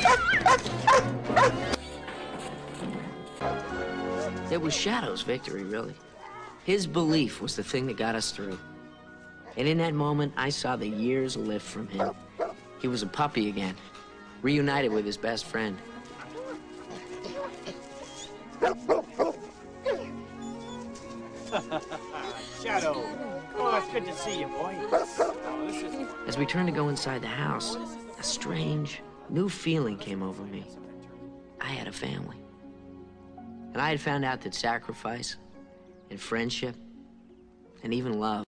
It was Shadow's victory, really. His belief was the thing that got us through. And in that moment, I saw the years lift from him. He was a puppy again, reunited with his best friend. Shadow. Oh, it's good to see you, boy. As we turned to go inside the house, a strange, new feeling came over me. I had a family. And I had found out that sacrifice and friendship and even love